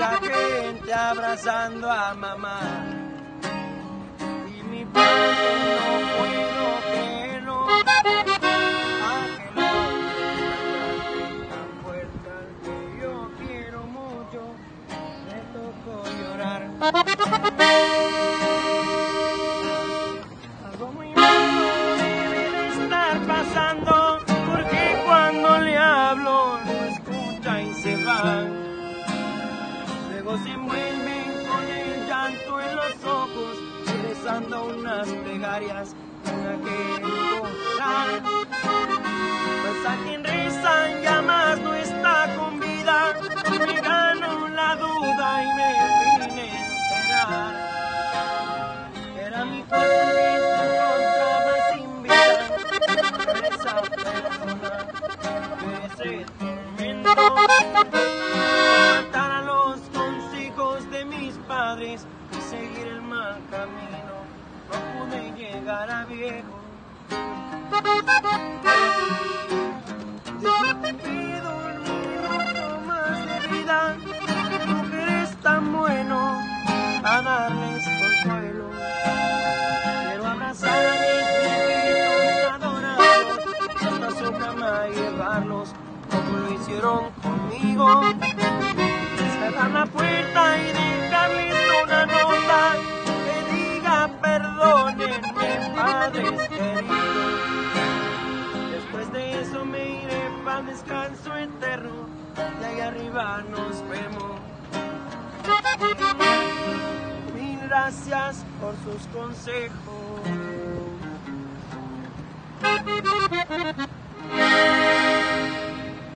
mucha gente abrazando a mamá. Y mi padre no puedo creerlo. Ángel, tan fuerte al que yo quiero mucho, me tocó llorar. Algo muy malo debe de estar pasando, porque cuando le hablo no escucha y se va. Luego se envuelven con el llanto en los ojos y rezando unas plegarias con aquel costal. Pues a quien rezan ya más no está con vida, me ganó la duda y me vine a enterar. Era mi cuerpo que se encontraba sin vida, por esa persona de ese tormento. Faltar a los consejos de mis padres y seguir el mal camino, no pude llegar a viejo. Dios me pido un minuto más de vida, tú que eres tan bueno a darles consuelo. Quiero abrazar a mis viejitos adorados, hasta su cama llevarlos como lo hicieron conmigo. Cerrar la puerta y dejarles una nota que diga perdónenme, padres queridos. Después de eso me iré para descanso eterno, y ahí arriba nos vemos. Mil gracias por sus consejos.